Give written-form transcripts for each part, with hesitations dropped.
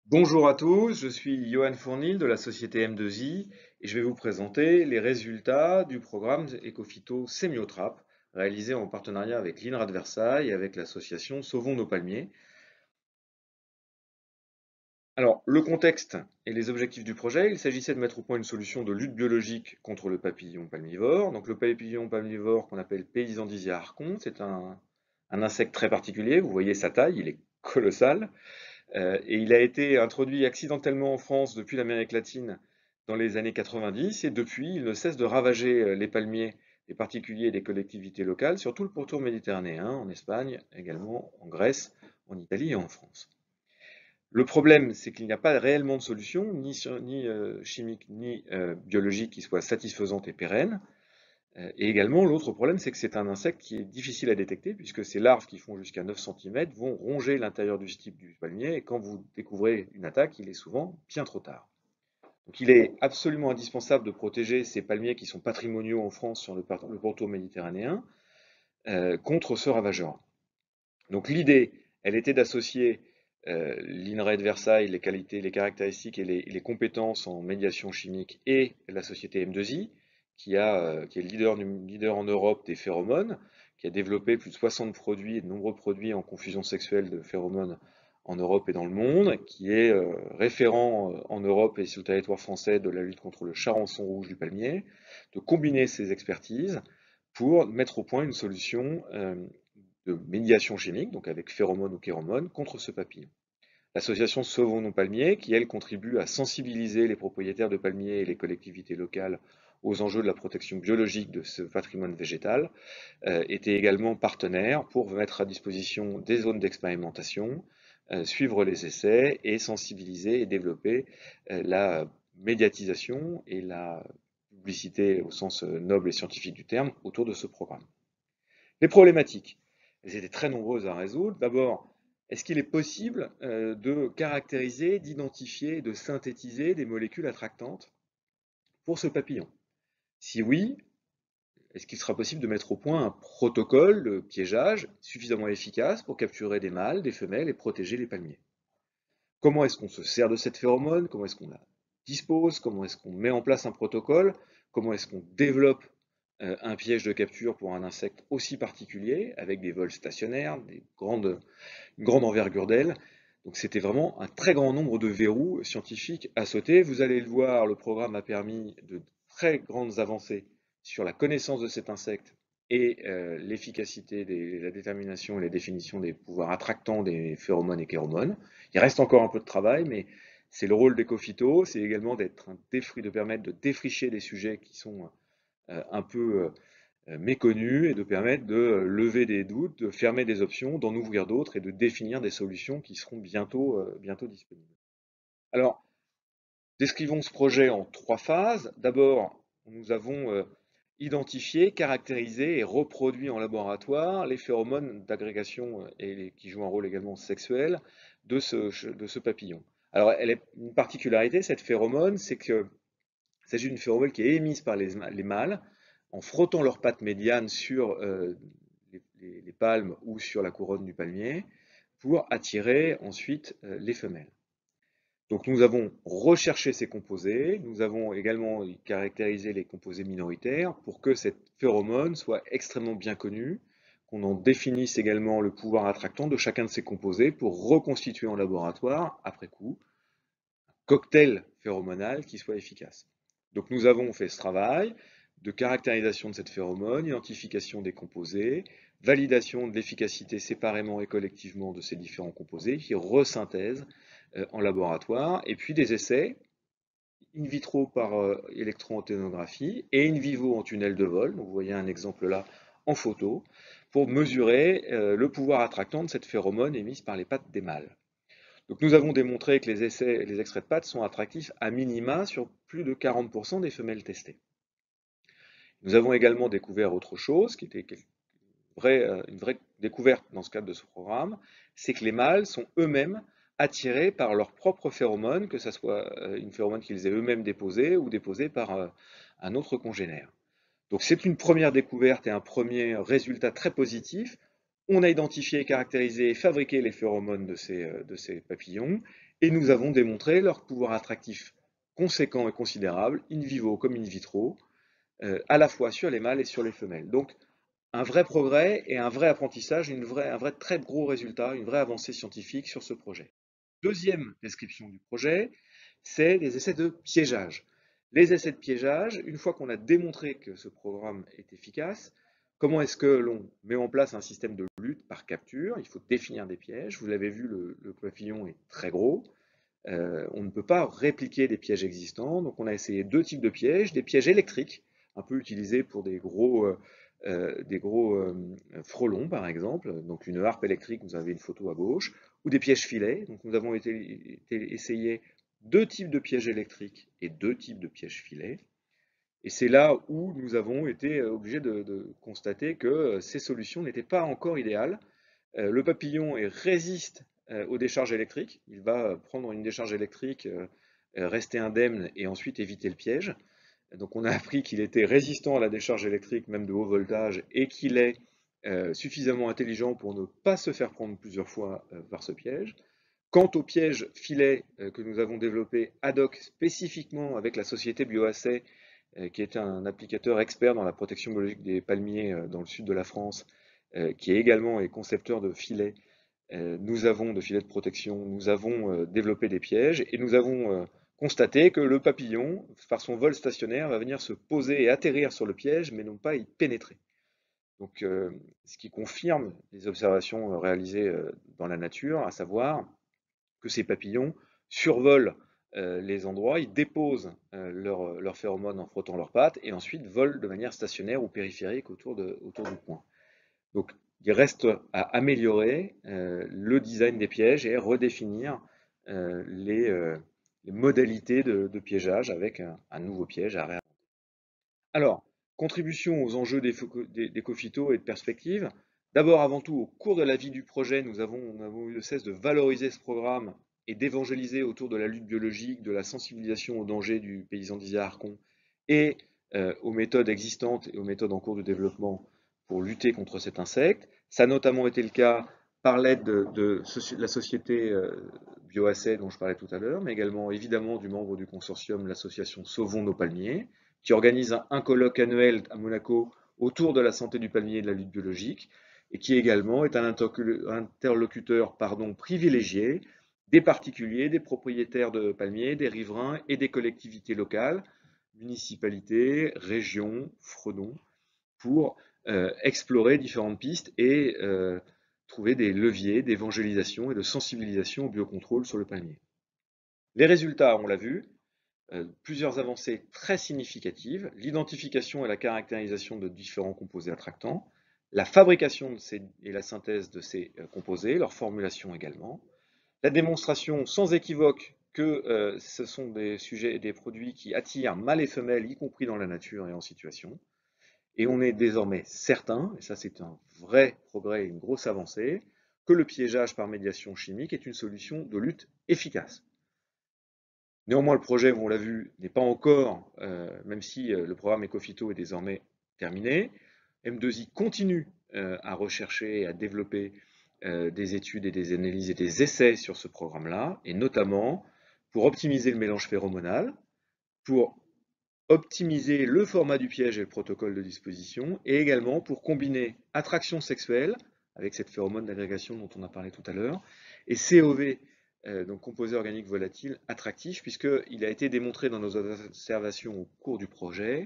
Bonjour à tous, je suis Johan Fournil de la société M2I et je vais vous présenter les résultats du programme Ecophyto Semiotrap réalisé en partenariat avec l'INRA de Versailles et avec l'association Sauvons nos palmiers. Alors, le contexte et les objectifs du projet, il s'agissait de mettre au point une solution de lutte biologique contre le papillon palmivore. Donc le papillon palmivore qu'on appelle Paysandisia arcon, c'est un insecte très particulier, vous voyez sa taille, il est colossal. Et il a été introduit accidentellement en France depuis l'Amérique latine dans les années 90 et depuis, il ne cesse de ravager les palmiers des particuliers et des collectivités locales sur tout le pourtour méditerranéen, en Espagne, également en Grèce, en Italie et en France. Le problème, c'est qu'il n'y a pas réellement de solution, ni chimique ni biologique, qui soit satisfaisante et pérenne. Et également, l'autre problème, c'est que c'est un insecte qui est difficile à détecter, puisque ces larves qui font jusqu'à 9 cm vont ronger l'intérieur du stipe du palmier, et quand vous découvrez une attaque, il est souvent bien trop tard. Donc il est absolument indispensable de protéger ces palmiers qui sont patrimoniaux en France sur le pourtour méditerranéen contre ce ravageur. Donc l'idée, elle était d'associer l'INRA de Versailles, les qualités, les caractéristiques et les compétences en médiation chimique et la société M2I, qui est leader en Europe des phéromones, qui a développé plus de 60 produits et de nombreux produits en confusion sexuelle de phéromones en Europe et dans le monde, qui est référent en Europe et sur le territoire français de la lutte contre le charançon rouge du palmier, de combiner ces expertises pour mettre au point une solution de médiation chimique, donc avec phéromones ou kéromones, contre ce papillon. L'association Sauvons nos palmiers, qui elle contribue à sensibiliser les propriétaires de palmiers et les collectivités locales aux enjeux de la protection biologique de ce patrimoine végétal, était également partenaire pour mettre à disposition des zones d'expérimentation, suivre les essais et sensibiliser et développer la médiatisation et la publicité au sens noble et scientifique du terme autour de ce programme. Les problématiques, elles étaient très nombreuses à résoudre. D'abord, est-ce qu'il est possible de caractériser, d'identifier, de synthétiser des molécules attractantes pour ce papillon? Si oui, est-ce qu'il sera possible de mettre au point un protocole de piégeage suffisamment efficace pour capturer des mâles, des femelles et protéger les palmiers? Comment est-ce qu'on se sert de cette phéromone? Comment est-ce qu'on la dispose? Comment est-ce qu'on met en place un protocole? Comment est-ce qu'on développe un piège de capture pour un insecte aussi particulier, avec des vols stationnaires, une grande envergure d'aile? Donc c'était vraiment un très grand nombre de verrous scientifiques à sauter. Vous allez le voir, le programme a permis de très grandes avancées sur la connaissance de cet insecte et l'efficacité, la détermination et la définition des pouvoirs attractants des phéromones et kéromones. Il reste encore un peu de travail, mais c'est le rôle d'Ecophyto, c'est également de permettre de défricher des sujets qui sont un peu méconnus et de permettre de lever des doutes, de fermer des options, d'en ouvrir d'autres et de définir des solutions qui seront bientôt disponibles. Alors, décrivons ce projet en trois phases. D'abord, nous avons identifié, caractérisé et reproduit en laboratoire les phéromones d'agrégation qui jouent un rôle également sexuel de ce papillon. Alors, une particularité, cette phéromone, c'est que il s'agit d'une phéromone qui est émise par les mâles en frottant leurs pattes médianes sur les palmes ou sur la couronne du palmier pour attirer ensuite les femelles. Donc nous avons recherché ces composés, nous avons également caractérisé les composés minoritaires pour que cette phéromone soit extrêmement bien connue, qu'on en définisse également le pouvoir attractant de chacun de ces composés pour reconstituer en laboratoire, après coup, un cocktail phéromonal qui soit efficace. Donc nous avons fait ce travail de caractérisation de cette phéromone, identification des composés, validation de l'efficacité séparément et collectivement de ces différents composés, puis resynthèse en laboratoire, et puis des essais in vitro par électro-anténographie et in vivo en tunnel de vol. Donc vous voyez un exemple là en photo pour mesurer le pouvoir attractant de cette phéromone émise par les pattes des mâles. Donc nous avons démontré que les extraits de pattes sont attractifs à minima sur plus de 40% des femelles testées. Nous avons également découvert autre chose, qui était une vraie découverte dans ce cadre de ce programme, c'est que les mâles sont eux-mêmes attirés par leur propre phéromone, que ce soit une phéromone qu'ils aient eux-mêmes déposée ou déposée par un autre congénère. Donc c'est une première découverte et un premier résultat très positif. On a identifié, caractérisé et fabriqué les phéromones de ces papillons, et nous avons démontré leur pouvoir attractif conséquent et considérable, in vivo comme in vitro, à la fois sur les mâles et sur les femelles. Donc, un vrai progrès et un vrai apprentissage, un vrai très gros résultat, une vraie avancée scientifique sur ce projet. Deuxième description du projet, c'est les essais de piégeage. Les essais de piégeage, une fois qu'on a démontré que ce programme est efficace, comment est-ce que l'on met en place un système de lutte par capture? Il faut définir des pièges. Vous l'avez vu, le papillon est très gros. On ne peut pas répliquer des pièges existants, donc on a essayé deux types de pièges, des pièges électriques, un peu utilisés pour des gros frelons par exemple, donc une harpe électrique, vous avez une photo à gauche, ou des pièges filets, donc nous avons essayé deux types de pièges électriques et deux types de pièges filets, et c'est là où nous avons été obligés de constater que ces solutions n'étaient pas encore idéales. Le papillon résiste aux décharges électriques. Il va prendre une décharge électrique, rester indemne et ensuite éviter le piège. Donc on a appris qu'il était résistant à la décharge électrique, même de haut voltage, et qu'il est suffisamment intelligent pour ne pas se faire prendre plusieurs fois par ce piège. Quant au piège filet que nous avons développé ad hoc spécifiquement avec la société Bioassay, qui est un applicateur expert dans la protection biologique des palmiers dans le sud de la France, qui est également concepteur de filets, de filets de protection, nous avons développé des pièges et nous avons constaté que le papillon, par son vol stationnaire, va venir se poser et atterrir sur le piège, mais non pas y pénétrer. Donc, ce qui confirme les observations réalisées dans la nature, à savoir que ces papillons survolent les endroits, ils déposent leurs phéromones en frottant leurs pattes et ensuite volent de manière stationnaire ou périphérique autour du point. Donc, il reste à améliorer le design des pièges et redéfinir les modalités de piégeage avec un nouveau piège à réinventer. Alors, contribution aux enjeux des et de perspectives. D'abord, avant tout, au cours de la vie du projet, nous avons eu le cesse de valoriser ce programme et d'évangéliser autour de la lutte biologique, de la sensibilisation aux dangers du paysan d'Isère-Arcon et aux méthodes existantes et aux méthodes en cours de développement pour lutter contre cet insecte. Ça a notamment été le cas par l'aide de la société Bioassay dont je parlais tout à l'heure, mais également évidemment du membre du consortium, l'association Sauvons nos palmiers, qui organise un colloque annuel à Monaco autour de la santé du palmier et de la lutte biologique, et qui également est un interlocuteur privilégié des particuliers, des propriétaires de palmiers, des riverains et des collectivités locales, municipalités, régions, Fredon, pour explorer différentes pistes et trouver des leviers d'évangélisation et de sensibilisation au biocontrôle sur le palmier. Les résultats, on l'a vu, plusieurs avancées très significatives, l'identification et la caractérisation de différents composés attractants, la fabrication et la synthèse de ces composés, leur formulation également, la démonstration sans équivoque que ce sont des sujets et des produits qui attirent mâles et femelles, y compris dans la nature et en situation. Et on est désormais certain, et ça c'est un vrai progrès et une grosse avancée, que le piégeage par médiation chimique est une solution de lutte efficace. Néanmoins, le projet, on l'a vu, n'est pas encore, même si le programme Ecophyto est désormais terminé. M2I continue à rechercher et à développer des études et des analyses et des essais sur ce programme-là, et notamment pour optimiser le mélange phéromonal, pour optimiser le format du piège et le protocole de disposition, et également pour combiner attraction sexuelle, avec cette phéromone d'agrégation dont on a parlé tout à l'heure, et COV, donc composé organique volatile attractif, puisqu'il a été démontré dans nos observations au cours du projet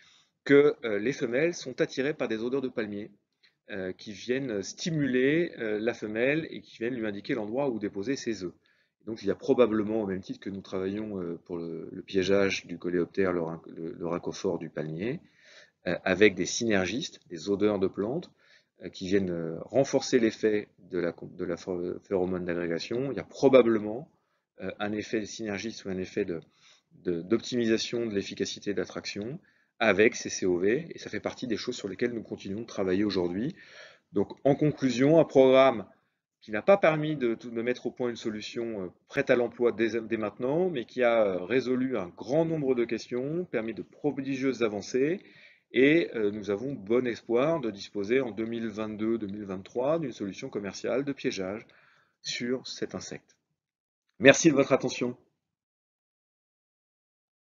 que les femelles sont attirées par des odeurs de palmier qui viennent stimuler la femelle et qui viennent lui indiquer l'endroit où déposer ses œufs. Donc il y a probablement, au même titre que nous travaillons pour le piégeage du coléoptère, le rhacophore du palmier, avec des synergistes, des odeurs de plantes, qui viennent renforcer l'effet de la phéromone d'agrégation. Il y a probablement un effet synergiste ou un effet d'optimisation de l'efficacité d'attraction avec ces COV, et ça fait partie des choses sur lesquelles nous continuons de travailler aujourd'hui. Donc en conclusion, un programme qui n'a pas permis de mettre au point une solution prête à l'emploi dès maintenant, mais qui a résolu un grand nombre de questions, permis de prodigieuses avancées, et nous avons bon espoir de disposer en 2022-2023 d'une solution commerciale de piégeage sur cet insecte. Merci de votre attention.